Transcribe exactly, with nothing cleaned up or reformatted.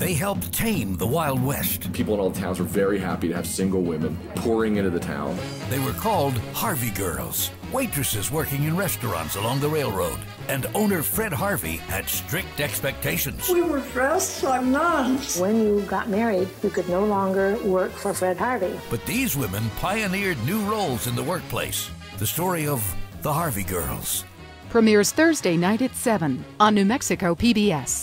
They helped tame the Wild West. People in all the towns were very happy to have single women pouring into the town. They were called Harvey girls, waitresses working in restaurants along the railroad. And owner Fred Harvey had strict expectations. We were dressed like nuns. When you got married, you could no longer work for Fred Harvey. But these women pioneered new roles in the workplace. The story of the Harvey girls. Premieres Thursday night at seven on New Mexico P B S.